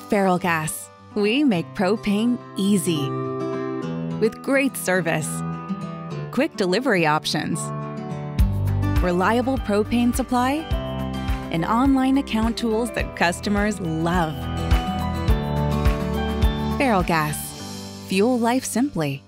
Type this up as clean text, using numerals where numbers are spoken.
Ferrellgas, we make propane easy. With great service, quick delivery options, reliable propane supply, and online account tools that customers love. Ferrellgas, fuel life simply.